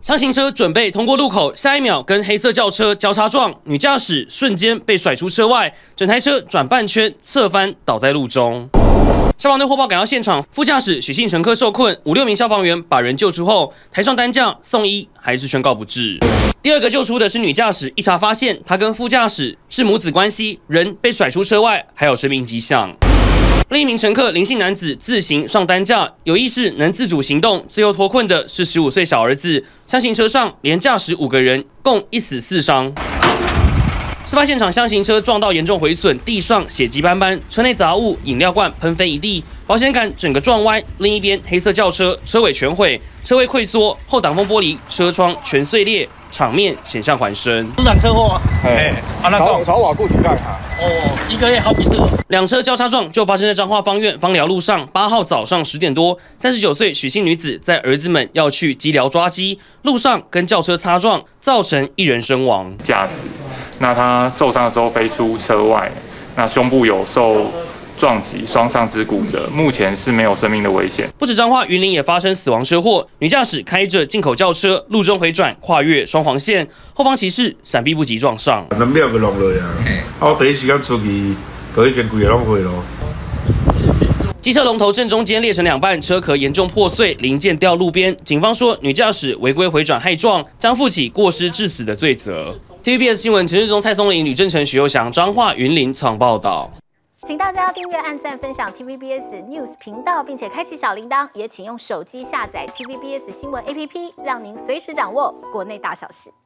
箱型车准备通过路口，下一秒跟黑色轿车交叉撞，女驾驶瞬间被甩出车外，整台车转半圈侧翻倒在路中。消防队获报赶到现场，副驾驶许姓乘客受困，5、6名消防员把人救出后，抬上担架送医，还是宣告不治。第二个救出的是女驾驶，一查发现她跟副驾驶是母子关系，人被甩出车外，还有生命迹象。 另一名乘客林姓男子自行上担架，有意识能自主行动，最后脱困的是15岁小儿子。箱型车上连驾驶5个人，共1死4伤。事发现场箱型车撞到严重毁损，地上血迹斑斑，车内杂物、饮料罐喷飞一地，保险杆整个撞歪。另一边黑色轿车车尾全毁，车位溃缩，后挡风玻璃、车窗全碎裂。 场面险象环生， 这场车祸啊， 朝瓦固几辆啊？ 哦，1个月好几次。 两车交叉撞就发生在彰化芳苑芳寮路上。8号早上10点多，39岁许姓女子在儿子们要去鸡寮抓鸡，路上跟轿车擦撞，造成1人身亡。 驾驶，那他受伤的时候飞出车外，那胸部有受 撞击，双上肢骨折，目前是没有生命的危险。 不止彰化，云林也发生死亡车祸，女驾驶开着进口轿车，路中回转，跨越双黄线，后方骑士闪避不及撞上。 人秒就落落啊！我第一时间出去，就已经规个拢毁咯。 机车龙头正中间裂成2半，车壳严重破碎，零件掉路边。警方说，女驾驶违规回转害撞，将负起过失致死的罪责。TVBS 新闻陈日中、蔡松霖、吕正成、许佑翔，彰化云林采访报道。 请大家订阅、按赞、分享 TVBS News 频道，并且开启小铃铛。也请用手机下载 TVBS 新闻 APP，让您随时掌握国内大小事。